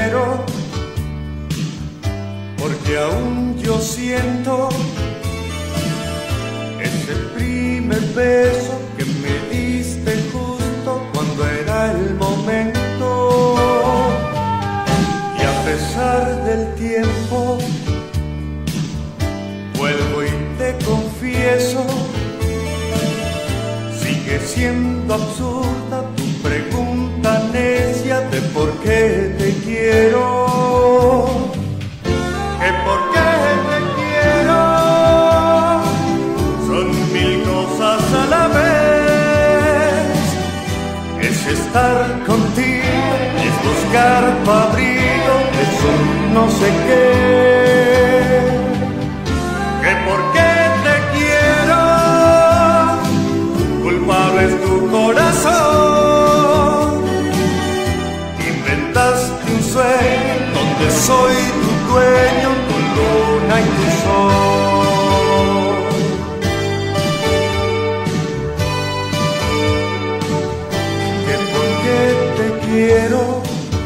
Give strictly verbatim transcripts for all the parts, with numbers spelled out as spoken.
quiero, porque aún yo siento ese primer beso que me diste justo cuando era el momento. Y a pesar del tiempo, vuelvo y te confieso, sigue siendo absurda tu pregunta necia de por qué te quiero. Que por qué te quiero son mil cosas a la vez. Es estar contigo, es buscar tu abrigo, es un no sé qué. Que por qué te quiero, culpable es tu corazón. Inventaste un sueño donde soy tu dueño, tu luna y tu sol. Que por qué te quiero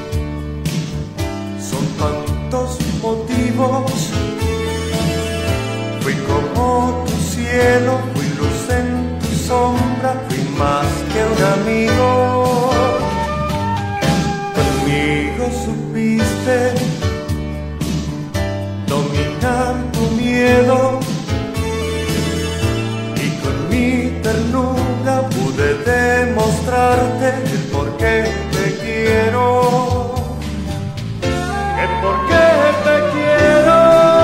son tantos motivos. Fui como tu cielo, fui luz en tu sombra, fui más que un amigo. Conmigo supiste dominar tu miedo y con mi ternura pude demostrarte el por qué te quiero. El por qué te quiero.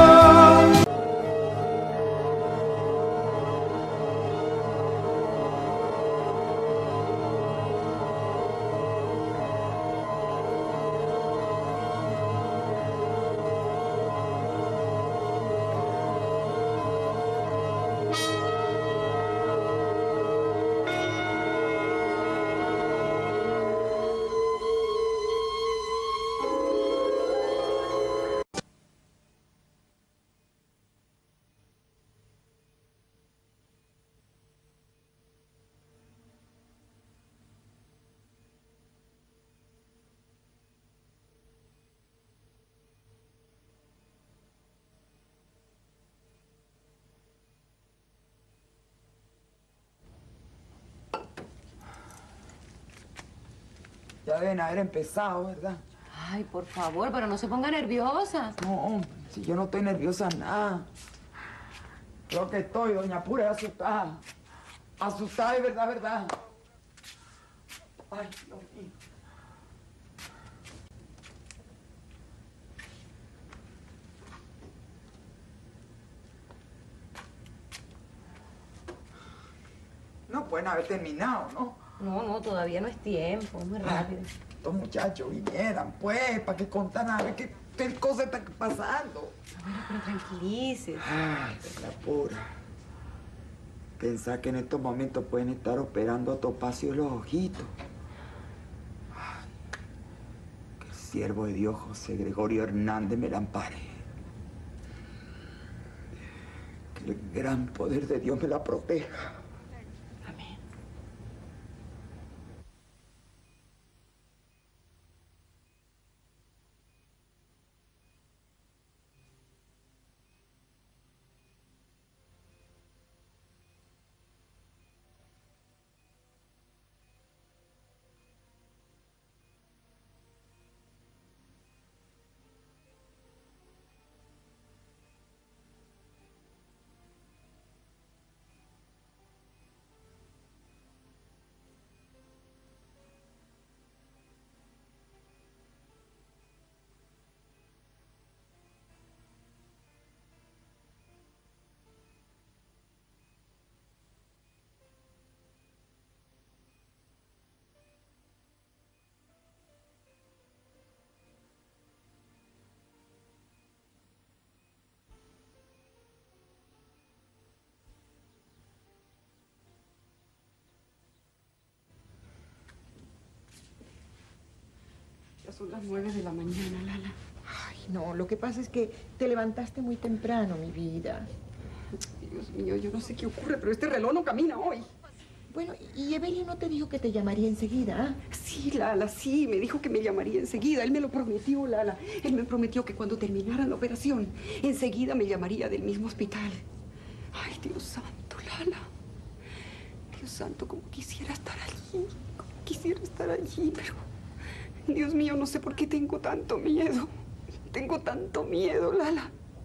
Ya deben haber empezado, ¿verdad? Ay, por favor, pero no se ponga nerviosa. No, si yo no estoy nerviosa, nada. Creo que estoy, doña Pura, asustada. Asustada, de verdad, verdad. Ay, Dios mío. No pueden haber terminado, ¿no? No, no, todavía no es tiempo, es muy rápido. Estos muchachos vinieran, pues, para que contaran a ver qué, qué cosa está pasando. Bueno, pero tranquilices. Ay, doña Pura. Pensar que en estos momentos pueden estar operando a Topacio los ojitos. Ay, que el siervo de Dios, José Gregorio Hernández, me la ampare. Que el gran poder de Dios me la proteja. Amén. Ya son las nueve de la mañana, Lala. Ay, no, lo que pasa es que te levantaste muy temprano, mi vida. Dios mío, yo no sé qué ocurre, pero este reloj no camina hoy. Bueno, ¿y Evelio no te dijo que te llamaría enseguida? ¿Ah? Sí, Lala, sí, me dijo que me llamaría enseguida. Él me lo prometió, Lala. Él me prometió que cuando terminara la operación, enseguida me llamaría del mismo hospital. Ay, Dios santo, Lala. Dios santo, como quisiera estar allí. Como quisiera estar allí, pero... Dios mío, no sé por qué tengo tanto miedo. Tengo tanto miedo, Lala.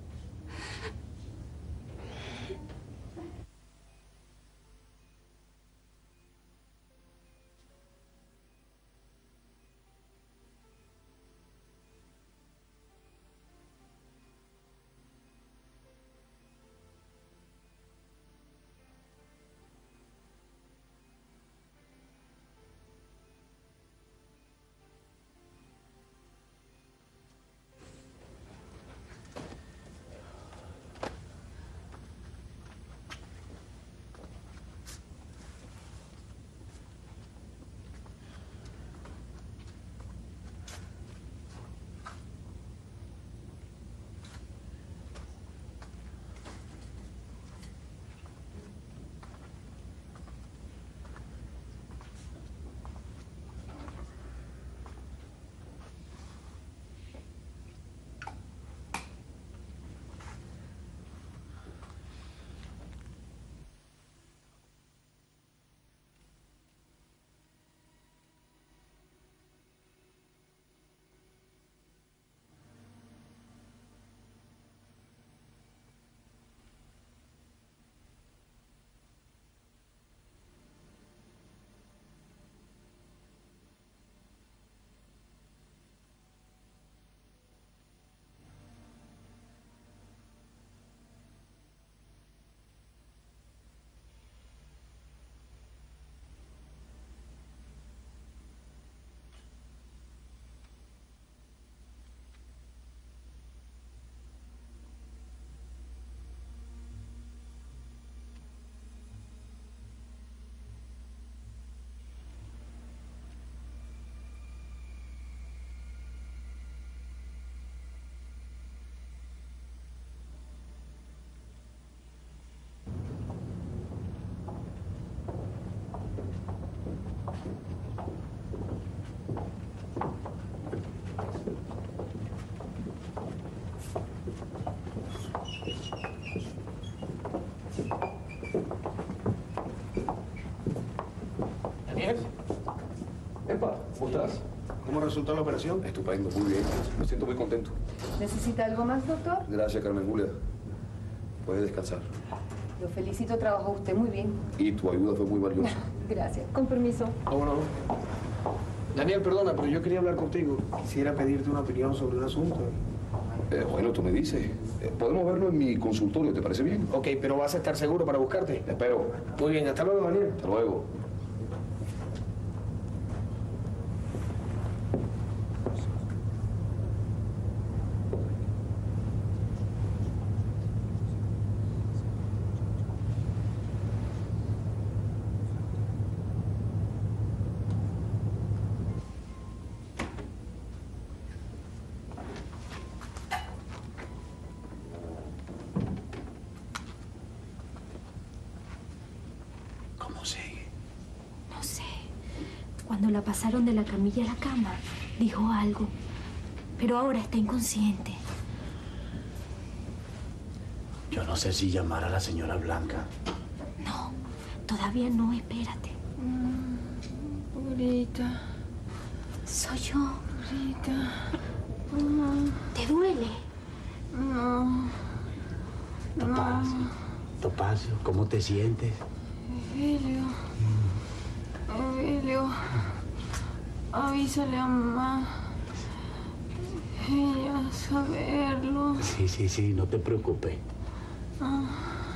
Daniel. Epa, ¿cómo estás? ¿Cómo resultó la operación? Estupendo, muy bien. Me siento muy contento. ¿Necesita algo más, doctor? Gracias, Carmen Julia. Puedes descansar. Lo felicito, trabajó usted muy bien. Y tu ayuda fue muy valiosa. Gracias. Con permiso. ¿Cómo no? Daniel, perdona, pero yo quería hablar contigo. Quisiera pedirte una opinión sobre un asunto. Eh, bueno, tú me dices. Eh, podemos verlo en mi consultorio, ¿te parece bien? Ok, pero vas a estar seguro para buscarte. Espero. Muy bien, hasta luego, Daniel. Hasta luego. Cuando la pasaron de la camilla a la cama, dijo algo, pero ahora está inconsciente. Yo no sé si llamar a la señora Blanca. No, todavía no, espérate. Mm, Purita. Soy yo. Purita. Mm. ¿Te duele? No. Topacio. No. Topacio, ¿cómo te sientes? Evelio. Evelio. Avísale a mamá. Ella va a saberlo. Sí, sí, sí, no te preocupes. Ah.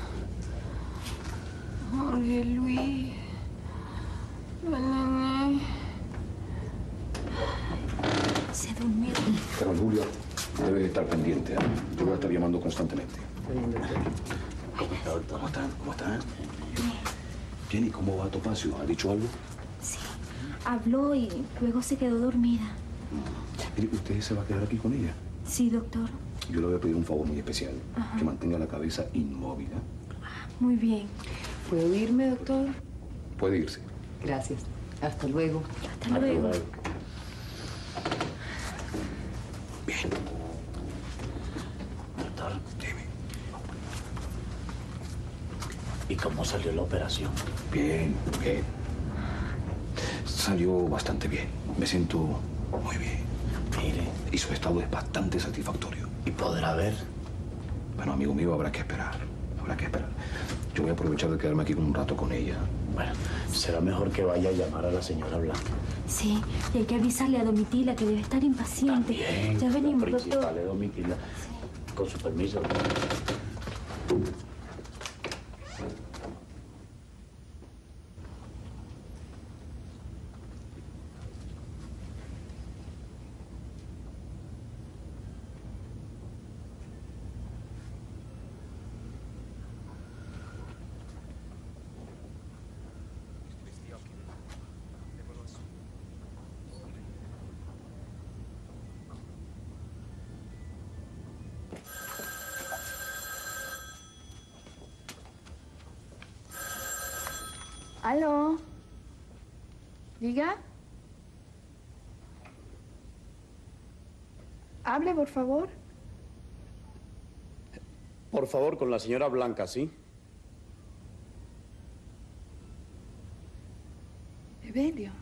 Jorge Luis. La nené. Se durmió. Carmen Julia, debes estar pendiente. ¿eh? Yo voy a estar llamando constantemente. ¿Cómo está, doctor? ¿Cómo está? ¿Cómo está? Jenny, ¿cómo va Topacio? ¿Ha dicho algo? Sí, habló y luego se quedó dormida. Mire, ¿usted se va a quedar aquí con ella? Sí, doctor. Yo le voy a pedir un favor muy especial. Ajá. Que mantenga la cabeza inmóvil. ¿eh? Muy bien. ¿Puedo irme, doctor? Puede irse. Gracias. Hasta luego. Hasta luego. Bien. Doctor, Dime. ¿y cómo salió la operación? Bien, bien. Salió bastante bien. Me siento muy bien. Mire, Y su estado es bastante satisfactorio. ¿y podrá ver? Bueno, amigo mío, habrá que esperar. Habrá que esperar. Yo voy a aprovechar de quedarme aquí un rato con ella. Bueno, será mejor que vaya a llamar a la señora Blanca. Sí, y hay que avisarle a Domitila que debe estar impaciente. Bien, Ya venimos, la principal doctor. es Domitila. Con su permiso. ¿Aló? ¿Diga? Hable, por favor. Por favor, con la señora Blanca, ¿sí? Evelio.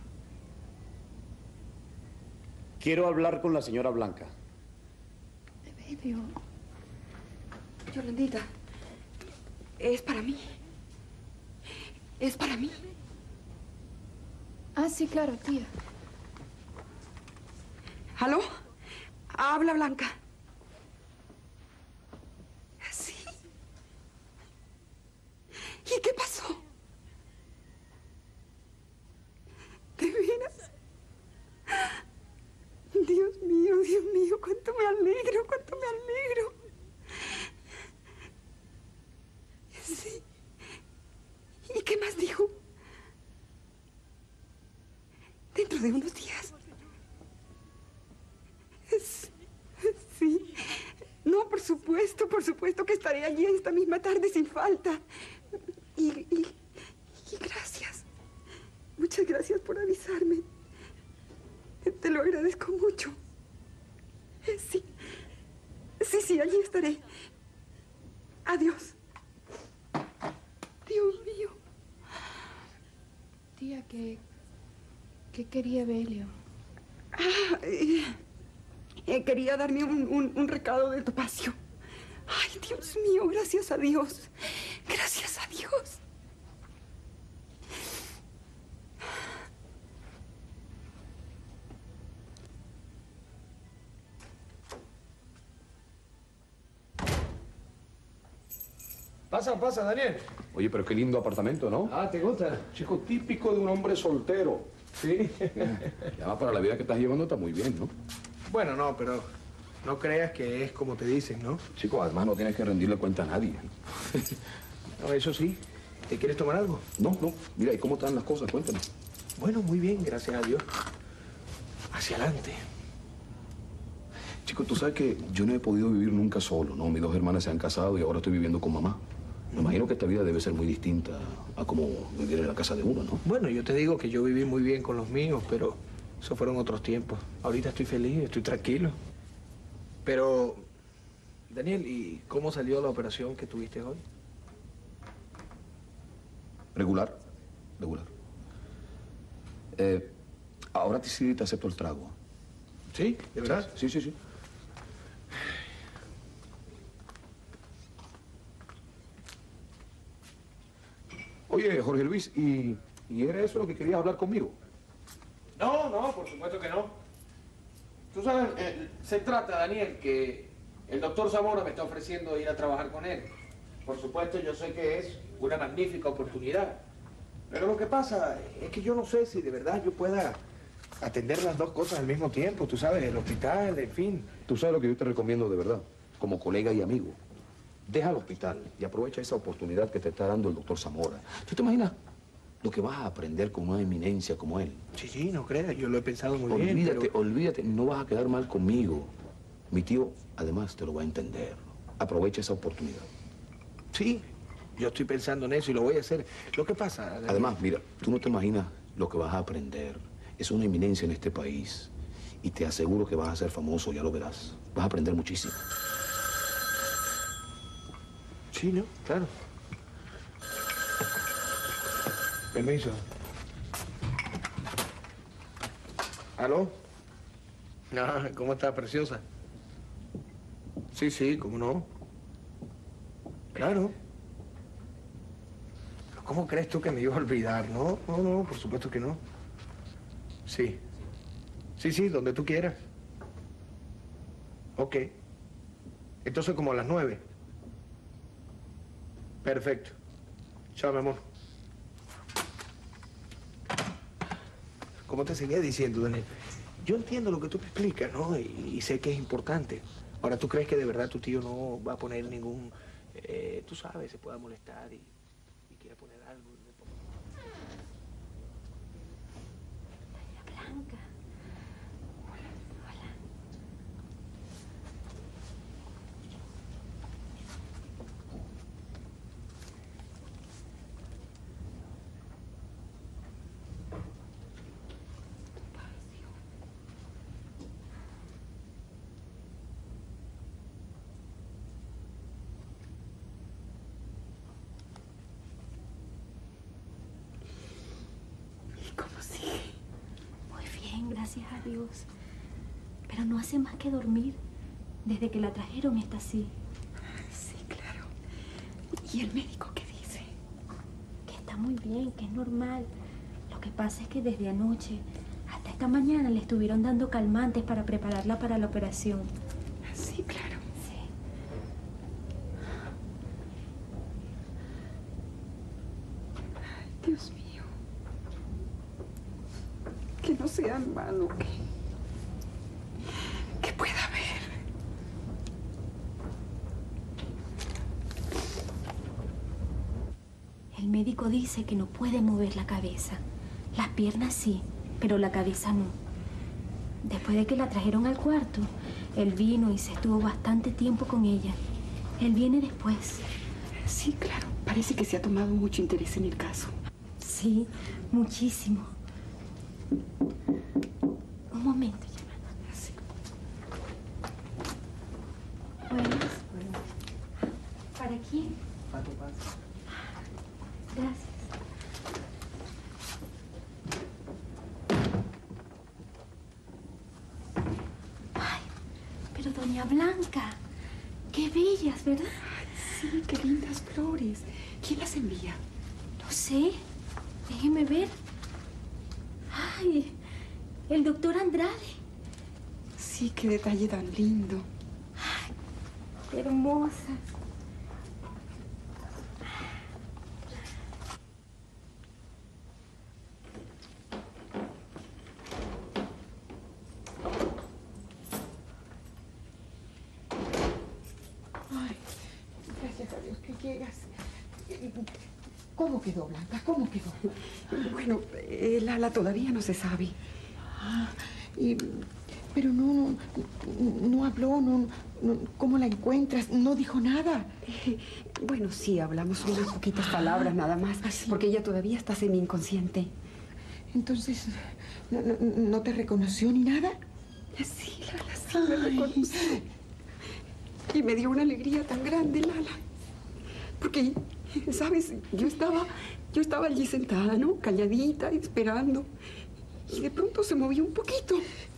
Quiero hablar con la señora Blanca. Evelio. Yolandita, es para mí. Es para mí. Ah, sí, claro, tía. ¿Aló? Habla, Blanca. Sí. ¿Y qué pasó? ¿De veras? Dios mío, Dios mío, cuánto me alegro, cuánto me alegro. Sí. ¿Y qué más dijo? Dentro de unos días. Sí. No, por supuesto, por supuesto que estaré allí esta misma tarde sin falta. Y, y, y gracias. Muchas gracias por avisarme. Te lo agradezco mucho. Sí. Sí, sí, allí estaré. Adiós. Dios mío. Tía, ¿qué, qué quería Evelio? Ah, eh, eh, quería darme un, un, un recado de Topacio. Ay, Dios mío, gracias a Dios. Gracias a Dios. Pasa, pasa, Daniel. Oye, pero qué lindo apartamento, ¿no? Ah, ¿te gusta? Chico, típico de un hombre soltero. Sí. Ya para la vida que estás llevando está muy bien, ¿no? Bueno, no, pero no creas que es como te dicen, ¿no? Chico, además no tienes que rendirle cuenta a nadie. No, eso sí. ¿Te quieres tomar algo? No, no. Mira, ¿y cómo están las cosas? Cuéntame. Bueno, muy bien, gracias a Dios. Hacia adelante. Chico, tú sabes que yo no he podido vivir nunca solo, ¿no? Mis dos hermanas se han casado y ahora estoy viviendo con mamá. Me imagino que esta vida debe ser muy distinta a como vivir en la casa de uno, ¿no? Bueno, yo te digo que yo viví muy bien con los míos, pero esos fueron otros tiempos. Ahorita estoy feliz, estoy tranquilo. Pero, Daniel, ¿y cómo salió la operación que tuviste hoy? Regular, regular. Eh, ahora te sí te acepto el trago. ¿Sí? ¿De verdad? Sí, sí, sí. Oye, Jorge Luis, ¿y, ¿y era eso lo que querías hablar conmigo? No, no, por supuesto que no. Tú sabes, eh, se trata, Daniel, que el doctor Zamora me está ofreciendo ir a trabajar con él. Por supuesto, yo sé que es una magnífica oportunidad. Pero lo que pasa es que yo no sé si de verdad yo pueda atender las dos cosas al mismo tiempo. Tú sabes, el hospital, en fin. Tú sabes lo que yo te recomiendo de verdad, como colega y amigo. Deja el hospital y aprovecha esa oportunidad que te está dando el doctor Zamora. ¿Tú te imaginas lo que vas a aprender con una eminencia como él? Sí, sí, no creas, yo lo he pensado muy bien, Olvídate, pero... olvídate, no vas a quedar mal conmigo. Mi tío, además, te lo va a entender. Aprovecha esa oportunidad. Sí, yo estoy pensando en eso y lo voy a hacer. Lo que pasa... Daniel... Además, mira, tú no te imaginas lo que vas a aprender. Es una eminencia en este país. Y te aseguro que vas a ser famoso, ya lo verás. Vas a aprender muchísimo. Sí, ¿no? Claro. Permiso. ¿Aló? Ah, ¿cómo está, preciosa? Sí, sí, ¿cómo no? Claro. ¿Cómo crees tú que me iba a olvidar? No, no, no, por supuesto que no. Sí. Sí, sí, donde tú quieras. Ok. Entonces como a las nueve. Perfecto. Chao, mi amor. Como te seguía diciendo, Daniel, yo entiendo lo que tú me explicas, ¿no? Y, y sé que es importante. Ahora, ¿tú crees que de verdad tu tío no va a poner ningún... Eh, tú sabes, se pueda molestar y, y quiera poner algo? Doña Blanca. Hola. Hola. ¿Cómo sigue? Muy bien, gracias a Dios. Pero no hace más que dormir. Desde que la trajeron está así. Sí, claro. ¿Y el médico qué dice? Que está muy bien, que es normal. Lo que pasa es que desde anoche hasta esta mañana le estuvieron dando calmantes para prepararla para la operación. Sí, claro. Sí. Dios mío. Que no sea malo, que... que pueda haber. El médico dice que no puede mover la cabeza. Las piernas sí, pero la cabeza no. Después de que la trajeron al cuarto, él vino y se estuvo bastante tiempo con ella. Él viene después. Sí, claro. Parece que se ha tomado mucho interés en el caso. Sí, muchísimo. Un momento, llamada. Sí. Buenas. ¿Para quién? Para tu padre. Gracias. Ay, pero doña Blanca, qué bellas, ¿verdad? Ay, sí, qué lindas flores. ¿Quién las envía? No sé. Déjeme ver. Ay, el doctor Andrade. Sí, qué detalle tan lindo. Ay, qué hermosa. Ay, gracias a Dios que llegas. ¿Cómo quedó, Blanca? ¿Cómo quedó? Bueno, eh, Lala todavía no se sabe. Ah, y, pero no, no, no habló, no, no, ¿cómo la encuentras? No dijo nada. Eh, bueno, sí, hablamos unas poquitas palabras nada más, ¿Ah, sí? porque ella todavía está semi-inconsciente. Entonces, ¿no, no, no te reconoció ni nada? Sí, Lala, sí me reconoció. Y me dio una alegría tan grande, Lala. Porque, ¿sabes? Yo estaba, yo estaba allí sentada, ¿no? Calladita, esperando. Y de pronto se movió un poquito.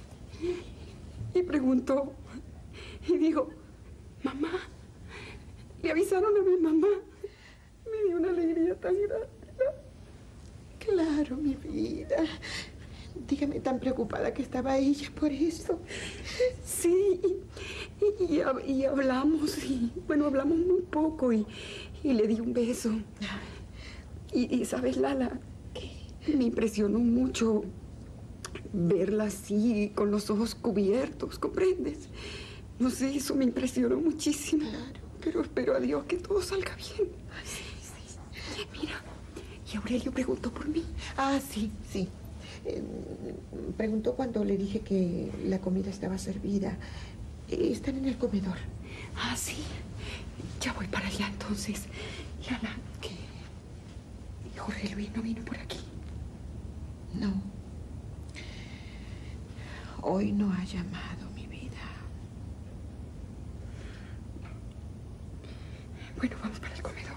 Y preguntó. Y dijo, mamá. Le avisaron a mi mamá. Me dio una alegría tan grande. Claro, mi vida. Dígame, tan preocupada que estaba ella por eso. Sí, y, y, y hablamos, y bueno, hablamos muy poco, y, y le di un beso. Y, y ¿sabes, Lala? Me impresionó mucho verla así, con los ojos cubiertos, ¿comprendes? No sé, eso me impresionó muchísimo. Claro. Pero espero a Dios que todo salga bien. Sí, sí. Mira, y Aurelio preguntó por mí. Ah, sí, sí. Eh, preguntó cuando le dije que la comida estaba servida. Eh, están en el comedor. Ah, sí. Ya voy para allá entonces. Lala, Jorge Luis no vino por aquí. No. Hoy no ha llamado, mi vida. Bueno, vamos para el comedor.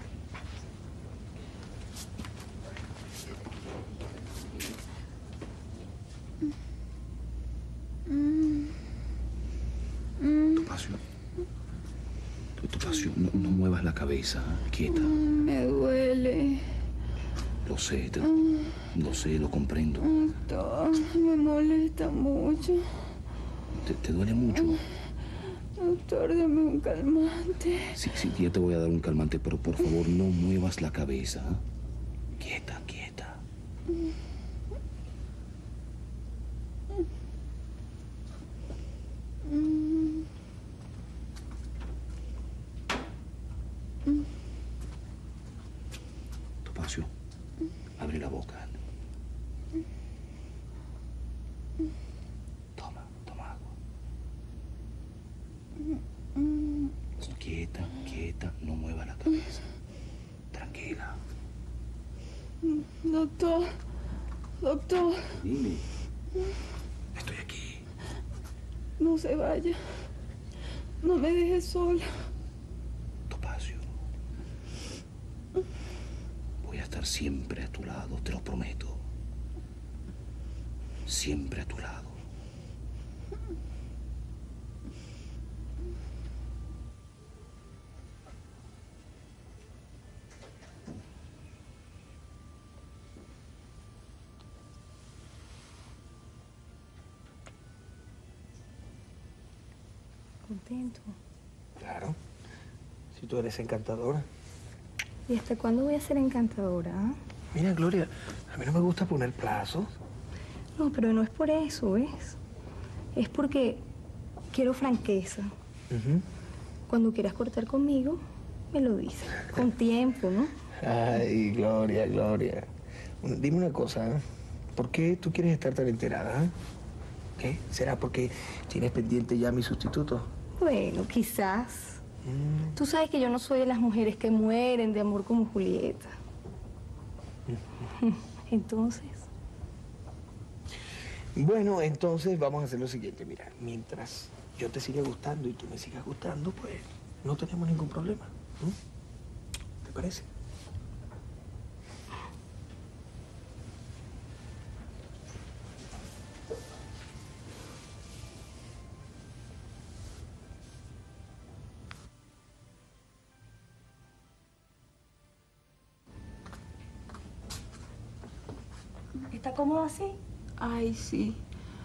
Topacio. Topacio, no, no muevas la cabeza, quieta. Me duele. Lo sé, te, lo sé, lo comprendo. Doctor, me molesta mucho. ¿Te, te duele mucho? Doctor, dame un calmante. Sí, sí, ya te voy a dar un calmante, pero por favor no muevas la cabeza. Quieta, quieta. Topacio, abre la boca. Toma, toma agua. Quieta, quieta, no mueva la cabeza. Tranquila. Doctor, doctor. Dime. Estoy aquí. No se vaya. No me deje sola. Topacio. Voy a estar siempre a tu lado, te lo prometo. Siempre a tu lado. Contento. Claro. Si tú eres encantadora. ¿Y hasta cuándo voy a ser encantadora? ¿Ah? Mira, Gloria, a mí no me gusta poner plazos. No, pero no es por eso, ¿ves? Es porque quiero franqueza. Uh-huh. Cuando quieras cortar conmigo, me lo dices. Con tiempo, ¿no? Ay, Gloria, Gloria. Bueno, dime una cosa, ¿eh? ¿Por qué tú quieres estar tan enterada? ¿Eh? ¿Qué? ¿Será porque tienes pendiente ya mi sustituto? Bueno, quizás. Mm. Tú sabes que yo no soy de las mujeres que mueren de amor como Julieta. Entonces... Bueno, entonces vamos a hacer lo siguiente. Mira, mientras yo te siga gustando y tú me sigas gustando, pues no tenemos ningún problema. ¿Mm? ¿Te parece? ¿Está cómodo así? Ay, sí.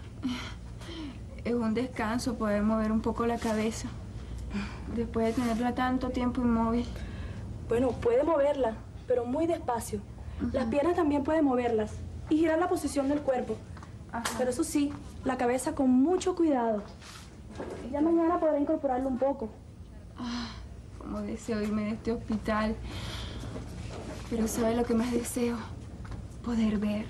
Es un descanso poder mover un poco la cabeza. Después de tenerla tanto tiempo inmóvil. Bueno, puede moverla, pero muy despacio. Uh-huh. Las piernas también puede moverlas y girar la posición del cuerpo. Ajá. Pero eso sí, la cabeza con mucho cuidado. Ya mañana podrá incorporarlo un poco. Ah, como deseo irme de este hospital. Pero ¿sabe lo que más deseo? Poder ver.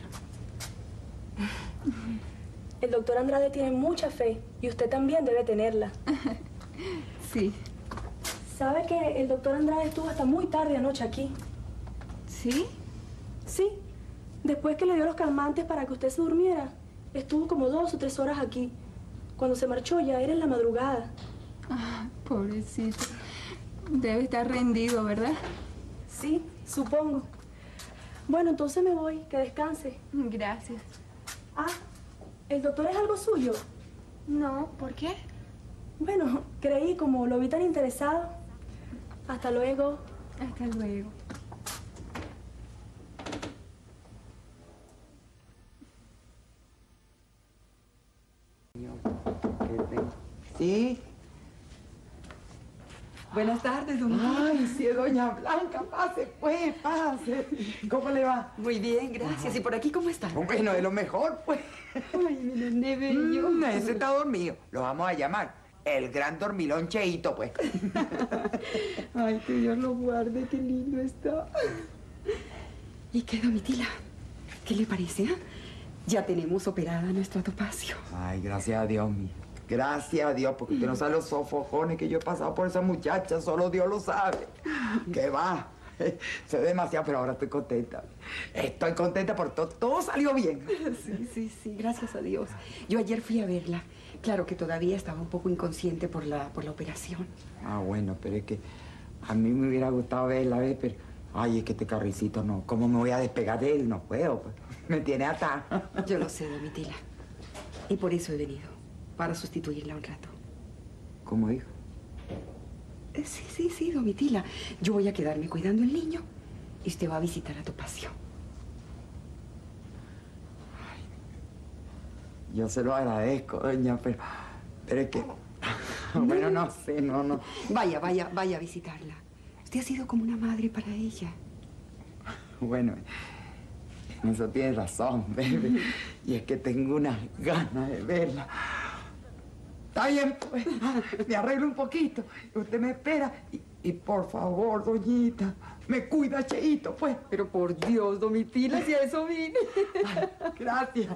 El doctor Andrade tiene mucha fe y usted también debe tenerla. Sí. ¿Sabe que el doctor Andrade estuvo hasta muy tarde anoche aquí? ¿Sí? Sí. Después que le dio los calmantes para que usted se durmiera, estuvo como dos o tres horas aquí. Cuando se marchó ya era en la madrugada. Ah, pobrecito. Debe estar rendido, ¿verdad? Sí, supongo. Bueno, entonces me voy. Que descanse. Gracias. Ah, ¿el doctor es algo suyo? No, ¿por qué? Bueno, creí, como lo vi tan interesado. Hasta luego. Hasta luego. Sí. Buenas tardes, don Juan. Ay, sí, doña Blanca, pase, pues, pase. ¿Cómo le va? Muy bien, gracias. Ajá. ¿Y por aquí cómo está? Bueno, de lo mejor, pues. Ay, mi nene bello. Mm, ese está dormido. Lo vamos a llamar el gran dormilón Cheito, pues. Ay, que Dios lo guarde, qué lindo está. ¿Y qué, Domitila? ¿Qué le parece? ¿Eh? Ya tenemos operada a nuestro Topacio. Ay, gracias a Dios, mía. Gracias a Dios, porque usted no sabe los sofojones que yo he pasado por esa muchacha, solo Dios lo sabe. ¿Qué va? Soy demasiado, pero ahora estoy contenta. Estoy contenta porque todo, todo salió bien. Sí, sí, sí, gracias a Dios. Yo ayer fui a verla. Claro que todavía estaba un poco inconsciente por la, por la operación. Ah, bueno, pero es que a mí me hubiera gustado verla, ¿ves? Pero, ay, es que este carricito no. ¿Cómo me voy a despegar de él? No puedo, pues. Me tiene atada. Yo lo sé, Domitila. Y por eso he venido, para sustituirla un rato. ¿Cómo dijo? Eh, Sí, sí, sí, Domitila. Yo voy a quedarme cuidando al niño y usted va a visitar a Topacio. Yo se lo agradezco, doña, pero, pero es que... Bueno, no sé, no, no. Vaya, vaya, vaya a visitarla. Usted ha sido como una madre para ella. Bueno, en eso tiene razón, baby. Y es que tengo unas ganas de verla. Está bien, pues, me arreglo un poquito. Usted me espera y, y por favor, doñita, me cuida, Cheito, pues. Pero por Dios, Domitila, si a eso vine. Ay, gracias.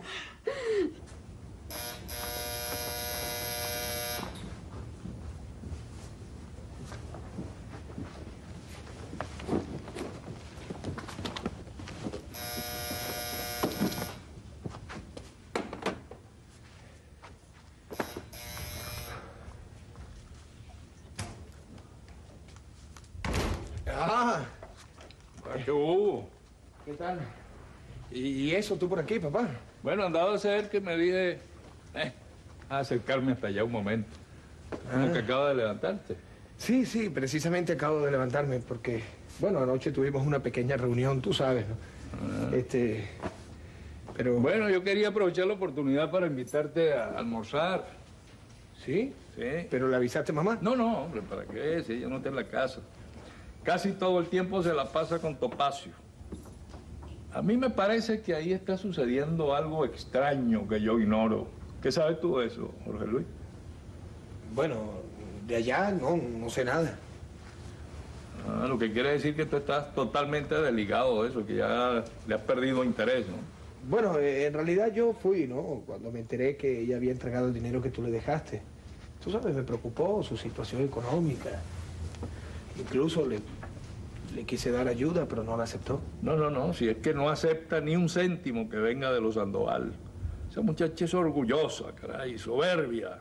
Ah, ¿Qué hubo? ¿qué tal? ¿Y eso tú por aquí, papá? Bueno, andaba a ser que me dije eh, a acercarme hasta allá un momento. Como Ah. que acaba de levantarte. Sí, sí, precisamente acabo de levantarme porque, bueno, anoche tuvimos una pequeña reunión, tú sabes, ¿no? Ah. Este, pero... Bueno, yo quería aprovechar la oportunidad para invitarte a almorzar. ¿Sí? Sí. ¿Pero le avisaste, mamá? No, no, hombre, ¿para qué? Si ella no está en la casa. Casi todo el tiempo se la pasa con Topacio. A mí me parece que ahí está sucediendo algo extraño que yo ignoro. ¿Qué sabes tú de eso, Jorge Luis? Bueno, de allá no, no sé nada. Ah, lo que quiere decir que tú estás totalmente desligado de eso, que ya le has perdido interés, ¿no? Bueno, eh, en realidad yo fui, ¿no? Cuando me enteré que ella había entregado el dinero que tú le dejaste. Tú sabes, me preocupó su situación económica. Incluso le, le quise dar ayuda, pero no la aceptó. No, no, no, si es que no acepta ni un céntimo que venga de los Sandoval. Esa muchacha es orgullosa, caray, soberbia.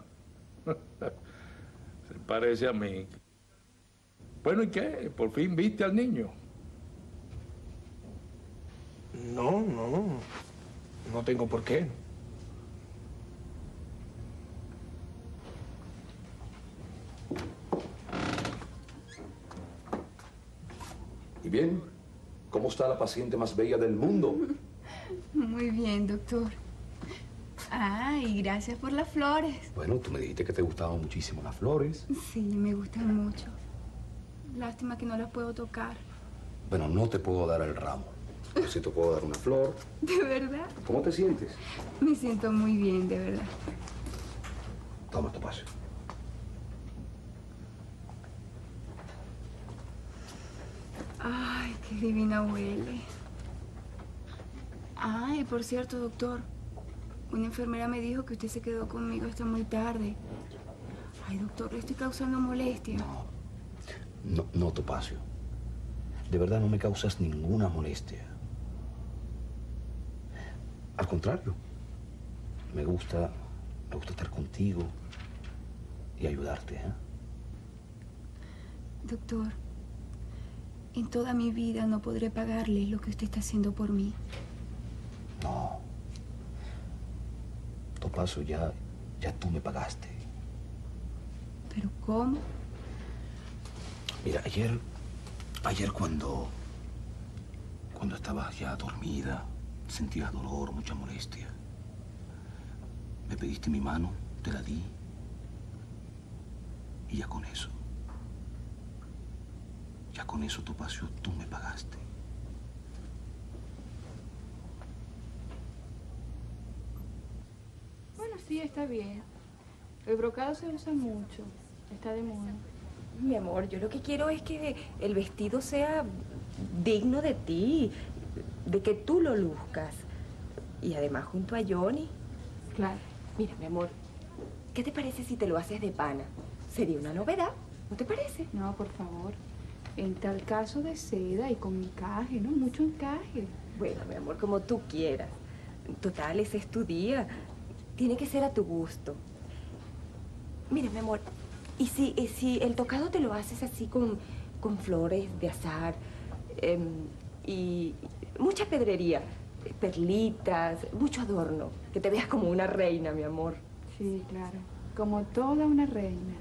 Se parece a mí. Bueno, ¿y qué? ¿Por fin viste al niño? No, no, no tengo por qué. ¿Y bien? ¿Cómo está la paciente más bella del mundo? Muy bien, doctor. Ah, y gracias por las flores. Bueno, tú me dijiste que te gustaban muchísimo las flores. Sí, me gustan mucho. Lástima que no las puedo tocar. Bueno, no te puedo dar el ramo. Pero sí te puedo dar una flor. ¿De verdad? ¿Cómo te sientes? Me siento muy bien, de verdad. Toma tu paso. Ay, qué divina huele. Ay, por cierto, doctor. Una enfermera me dijo que usted se quedó conmigo hasta muy tarde. Ay, doctor, le estoy causando molestia. No, no, Topacio. De verdad no me causas ninguna molestia. Al contrario, me gusta, me gusta estar contigo y ayudarte, ¿eh? Doctor, en toda mi vida no podré pagarle lo que usted está haciendo por mí. No. Topacio, ya, ya tú me pagaste. ¿Pero cómo? Mira, ayer, ayer cuando, cuando estabas ya dormida, sentías dolor, mucha molestia. Me pediste mi mano, te la di. Y ya con eso, ya con eso, Topacio, tú me pagaste. Bueno, sí, está bien. El brocado se usa mucho. Está de moda. Mi amor, yo lo que quiero es que el vestido sea digno de ti, de que tú lo luzcas. Y además junto a Johnny. Claro. Mira, mi amor, ¿qué te parece si te lo haces de pana? Sería una novedad, ¿no te parece? No, por favor. En tal caso de seda y con encaje, ¿no? Mucho encaje. Bueno, mi amor, como tú quieras. Total, ese es tu día. Tiene que ser a tu gusto. Mira, mi amor, ¿y si, y si el tocado te lo haces así con, con flores de azar eh, y mucha pedrería, perlitas, mucho adorno, que te veas como una reina, mi amor? Sí, claro, como toda una reina.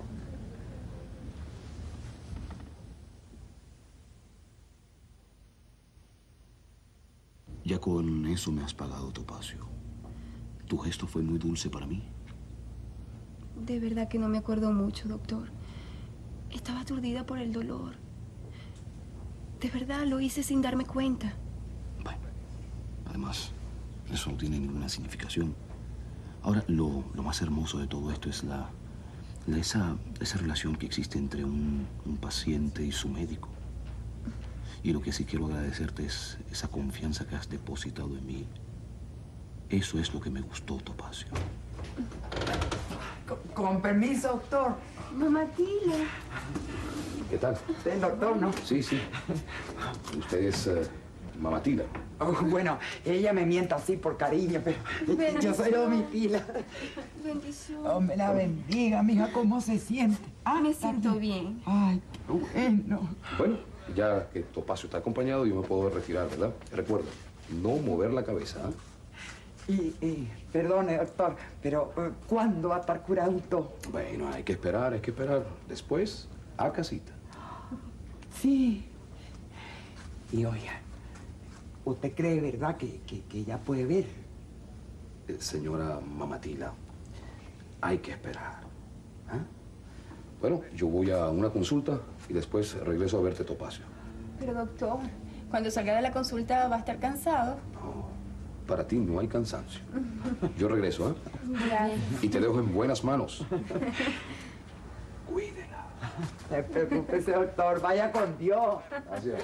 Ya con eso me has pagado, Topacio. Tu gesto fue muy dulce para mí. De verdad que no me acuerdo mucho, doctor. Estaba aturdida por el dolor. De verdad, lo hice sin darme cuenta. Además, eso no tiene ninguna significación. Ahora, lo, lo más hermoso de todo esto es la, la esa, esa relación que existe entre un, un paciente y su médico. Y lo que sí quiero agradecerte es esa confianza que has depositado en mí. Eso es lo que me gustó, Topacio. Con, con permiso, doctor. Mamá Tila. ¿Qué tal? ¿Usted es doctor, no? Sí, sí. Usted es uh, Mamá Tila. Oh, bueno, ella me mienta así por cariño, pero Bendición. yo soy Domitila. Bendición. Oh, me la bendiga, mija, ¿cómo se siente? Ah, me siento bien. Ay, qué bueno. Bueno, ya que Topacio está acompañado, yo me puedo retirar, ¿verdad? Recuerda, no mover la cabeza, ¿eh? Y, y, perdone, doctor, pero uh, ¿cuándo va a estar curado todo? Bueno, hay que esperar, hay que esperar. Después, a casita. Sí. Y oiga, ¿usted cree, verdad, que, que, que ella puede ver? Eh, señora Mamatila, hay que esperar. ¿Eh? Bueno, yo voy a una consulta y después regreso a verte, Topacio. Pero doctor, cuando salga de la consulta va a estar cansado. Para ti no hay cansancio. Yo regreso, ¿eh? Gracias. Y te dejo en buenas manos. No se preocupe, doctor, vaya con Dios. Gracias.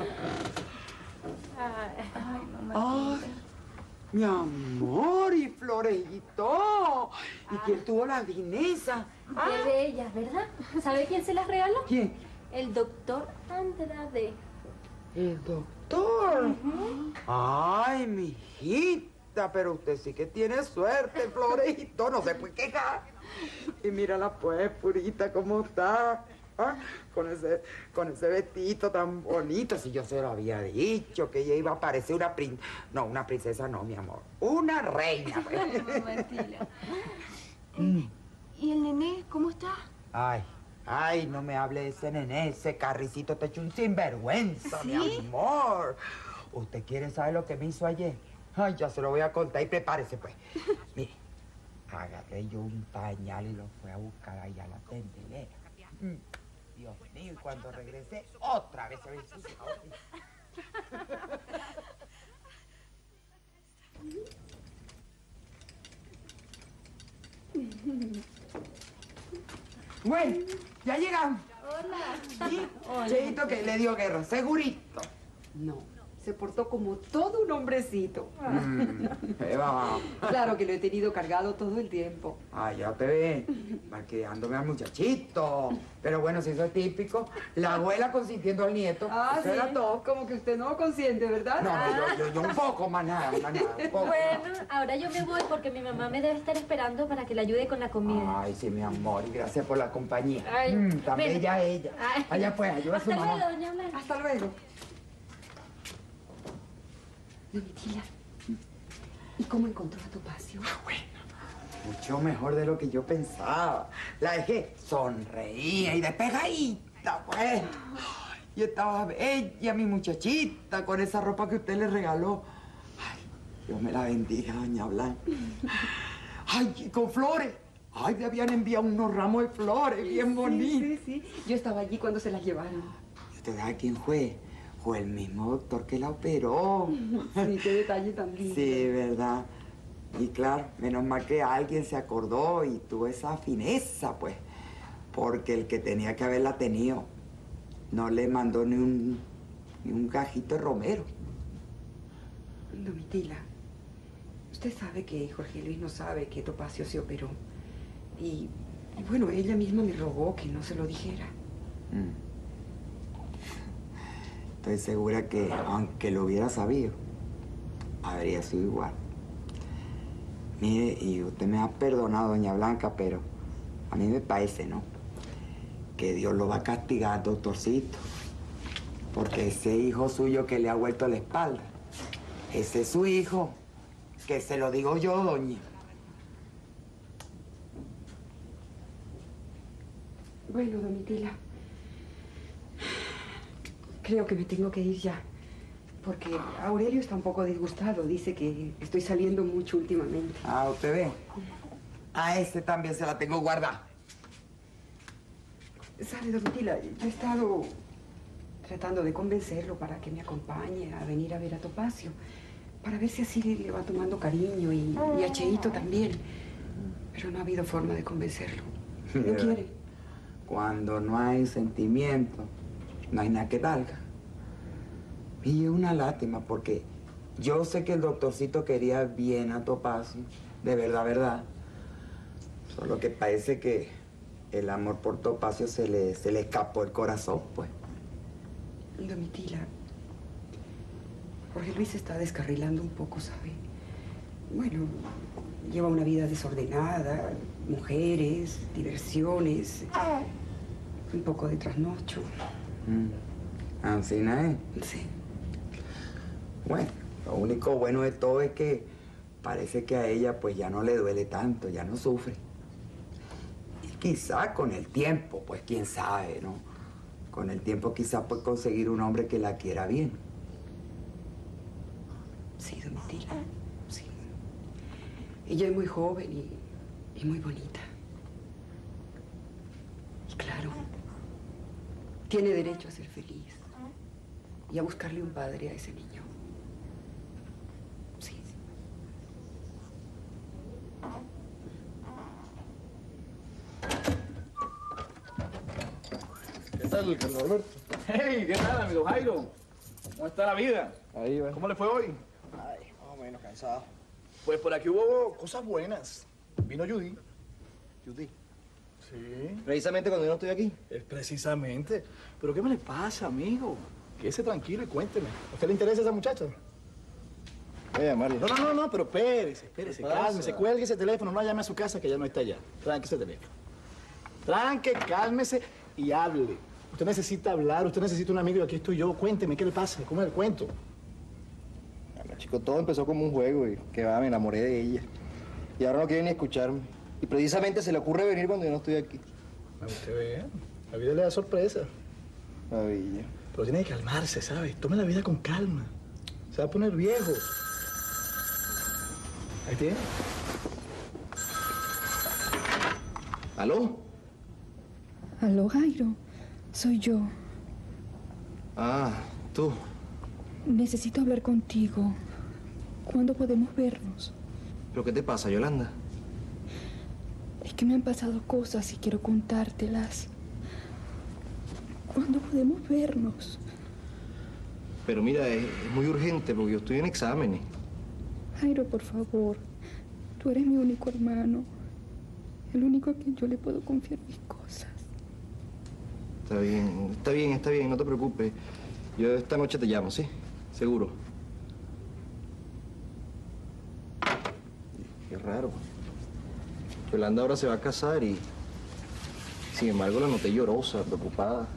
Ay, mamá. Ay, mi amor, y florejito. ¿Y quién tuvo la fineza? Qué bellas, ¿verdad? ¿Sabe quién se las regaló? ¿Quién? El doctor Andrade. ¿El doctor? Ay, mijita, pero usted sí que tiene suerte, florejito, no se puede quejar. Y mírala pues, purita, cómo está. ¿Ah? Con ese, con ese vestido tan bonito. Si yo se lo había dicho, que ella iba a parecer una princesa. No, una princesa no, mi amor. Una reina. Ay, mamá Tila. Mm. ¿Y el nené cómo está? Ay, ay, no me hable de ese nené. Ese carricito te echó un sinvergüenza, ¿Sí? mi amor. ¿Usted quiere saber lo que me hizo ayer? Ay, ya se lo voy a contar y prepárese, pues. Mire, agarré yo un pañal y lo fui a buscar allá a la tendelera. Mm. Dios mío, y cuando regresé, otra vez se ve ensuciado. Bueno, ya llegamos. Hola. ¿Sí? Cheito que le dio guerra, segurito. No, se portó como todo un hombrecito. Mm, Eva. Claro que lo he tenido cargado todo el tiempo. Ah, ya te ve, malcriándome al muchachito. Pero bueno, si eso es típico, la abuela consintiendo al nieto. Ah, eso sí. era todo. Como que usted no consiente, ¿verdad? No, no, yo, yo, yo un poco, más nada, más nada, un poco. Bueno, ahora yo me voy porque mi mamá me debe estar esperando para que le ayude con la comida. Ay, sí, mi amor, y gracias por la compañía. Ay, Mm, tan bueno. bella ella. Ay. Allá pues, ayuda a su Hasta mamá. luego, doña Blanca. Hasta luego. Domitila, ¿y cómo encontró a Topacio? Mucho mejor de lo que yo pensaba. La dejé sonreía y despejadita, pues. Y estaba bella, mi muchachita, con esa ropa que usted le regaló. Ay, Dios me la bendiga, doña Blanca. Ay, y con flores. Ay, le habían enviado unos ramos de flores bien bonitos. Sí, sí, sí. Yo estaba allí cuando se las llevaron. ¿Y usted sabe quién fue? Fue el mismo doctor que la operó. Sí, qué detalle tan lindo. Sí, verdad. Y claro, menos mal que alguien se acordó y tuvo esa fineza, pues. Porque el que tenía que haberla tenido no le mandó ni un, ni un gajito de romero. Domitila, usted sabe que Jorge Luis no sabe que Topacio se operó. Y, y bueno, ella misma me rogó que no se lo dijera. Mm. estoy segura que, aunque lo hubiera sabido, habría sido igual. Mire, y usted me ha perdonado, doña Blanca, pero a mí me parece, ¿no?, que Dios lo va a castigar, doctorcito. Porque ese hijo suyo que le ha vuelto la espalda, ese es su hijo, que se lo digo yo, doña. Bueno, Domitila, creo que me tengo que ir ya, porque Aurelio está un poco disgustado. Dice que estoy saliendo mucho últimamente. Ah, ¿usted ve? A ese también se la tengo guardada. ¿Sabe, Domitila? Yo he estado tratando de convencerlo para que me acompañe a venir a ver a Topacio, para ver si así le va tomando cariño y, y a Cheito también. Pero no ha habido forma de convencerlo. No quiere. Cuando no hay sentimiento, no hay nada que valga. Y es una lástima porque yo sé que el doctorcito quería bien a Topacio, de verdad, verdad. Solo que parece que el amor por Topacio se le, se le escapó el corazón, pues. Domitila, Jorge Luis se está descarrilando un poco, ¿sabe? Bueno, lleva una vida desordenada, mujeres, diversiones, un poco de trasnocho. Mm. ¿Ancina es? Sí. Bueno, lo único bueno de todo es que parece que a ella pues ya no le duele tanto, ya no sufre. Y quizá con el tiempo, pues quién sabe, ¿no? Con el tiempo quizá puede conseguir un hombre que la quiera bien. Sí, Domitila, sí. Ella es muy joven y, y muy bonita. Y claro, tiene derecho a ser feliz y a buscarle un padre a ese niño. Sí. ¿Qué tal, Carlos Alberto? Hey, ¿qué tal, amigo Jairo? ¿Cómo está la vida? Ahí va. ¿Cómo le fue hoy? Ay, más o menos cansado. Pues por aquí hubo cosas buenas. Vino Judy. Judy. Sí. Precisamente cuando yo no estoy aquí. Es precisamente. ¿Pero qué me le pasa, amigo? Quédese tranquilo y cuénteme. ¿A usted le interesa esa muchacha? Voy a llamarle. No, no, no, no, pero espérese, espérese, ¿Qué pasa? cálmese, cuelgue ese teléfono, no la llame a su casa que ya no está allá. Tranque ese teléfono. Tranque, cálmese y hable. Usted necesita hablar, usted necesita un amigo y aquí estoy yo. Cuénteme, ¿qué le pasa? ¿Cómo es el cuento? Bueno, chico, todo empezó como un juego y que va, me enamoré de ella. Y ahora no quiere ni escucharme. Y precisamente se le ocurre venir cuando yo no estoy aquí. Usted ve, la vida le da sorpresa. Maravilla. Pero tiene que calmarse, ¿sabes? Tome la vida con calma. Se va a poner viejo. Ahí tiene. ¿Aló? Aló, Jairo. Soy yo. Ah, tú. Necesito hablar contigo. ¿Cuándo podemos vernos? ¿Pero qué te pasa, Yolanda? Es que me han pasado cosas y quiero contártelas. ¿Cuándo podemos vernos? Pero mira, es, es muy urgente porque yo estoy en exámenes. Jairo, por favor. Tú eres mi único hermano. El único a quien yo le puedo confiar mis cosas. Está bien, está bien, está bien, no te preocupes. Yo esta noche te llamo, ¿sí? Seguro. Qué raro. Yolanda ahora se va a casar y... Sin embargo, la noté llorosa, preocupada.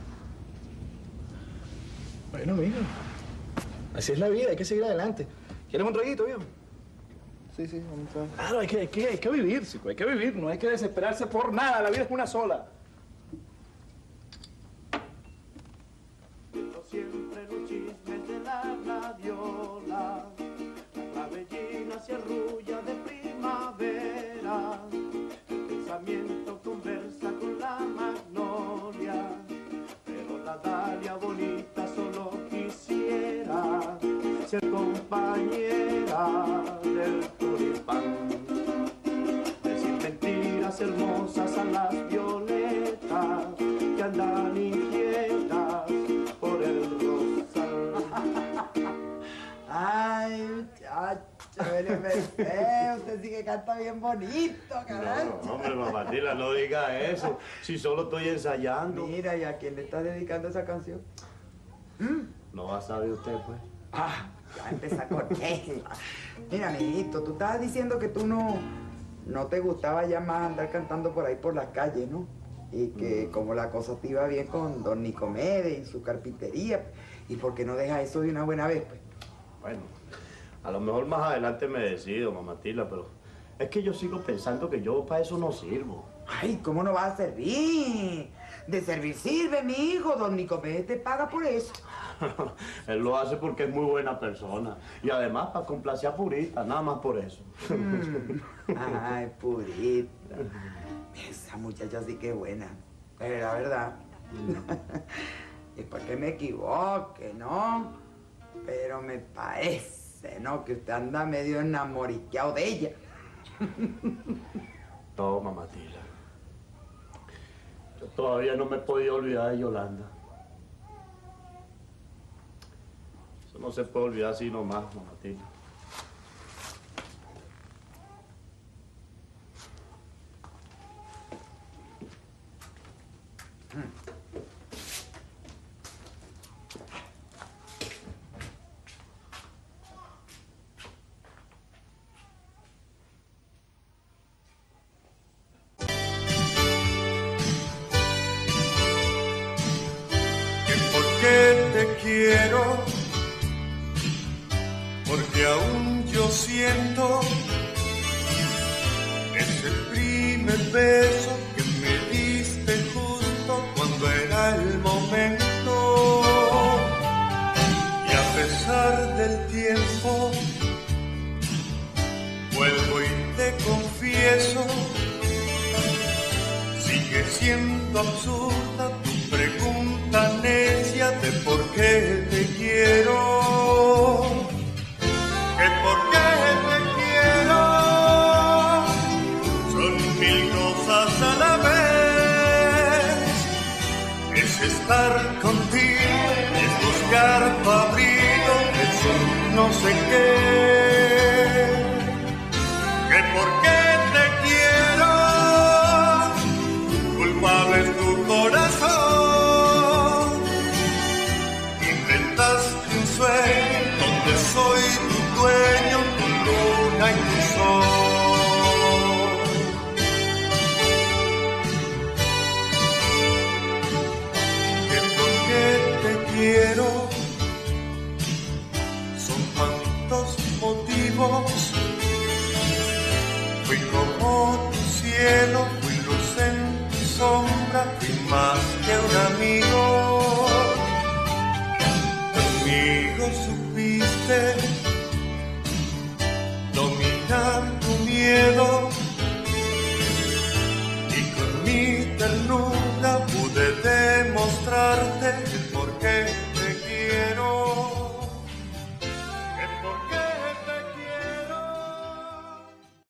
Bueno, amigo. Así es la vida, hay que seguir adelante. ¿Quieres un traguito, viejo? Sí, sí, vamos a... Claro, hay que, hay, que, hay que vivir, chico, hay que vivir. No hay que desesperarse por nada. La vida es una sola. Siempre los chismes de la radiola, la clavellina se arrulla de primavera, el pensamiento conversa con la magnolia, pero la dalia bonita solo quisiera ser compañera del tulipán, decir mentiras hermosas a las violetas que andan inquietas por el rosal. Ay, muchacho, eres feo. Usted sí que canta bien bonito, carajo. No, hombre, Mamatila, no diga eso. Si solo estoy ensayando. Mira, ¿y a quién le estás dedicando esa canción? ¿Mm? No va a saber usted, pues. Ah, ya empezó con eso. Mira, mijito, tú estabas diciendo que tú no, no te gustaba ya más andar cantando por ahí por las calles, ¿no? Y que mm. como la cosa te iba bien con don Nicomedes y su carpintería, ¿y por qué no dejas eso de una buena vez, pues? Bueno, a lo mejor más adelante me decido, mamá Tila, pero es que yo sigo pensando que yo para eso no sirvo. Ay, ¿cómo no vas a servir? De servir sirve, mi hijo. Don Nicomedes te paga por eso. Él lo hace porque es muy buena persona. Y además para complacer a Purita, nada más por eso. Mm. Ay, Purita. Esa muchacha sí que es buena. Es la verdad. Y para que me equivoque, ¿no? Pero me parece, ¿no? Que usted anda medio enamoriqueado de ella. Toma, Matila. Yo todavía no me he podido olvidar de Yolanda. Eso no se puede olvidar así nomás, Matila. Quiero, porque aún yo siento ese primer beso que me diste justo cuando era el momento. Y a pesar del tiempo, vuelvo y te confieso, sigue siendo absurda tu pregunta necia de por qué te quiero, que por qué te quiero, son mil cosas a la vez, es estar contigo, es buscar tu abrigo, es un no sé qué, que por qué te quiero, culpable es tu corazón. Un sueño donde soy tu dueño, tu luna y tu sol. Que porque te quiero son tantos motivos. Fui como tu cielo, fui luz en tu sombra, fui más que un amigo. Conmigo supiste dominar tu miedo y con mi ternura pude demostrarte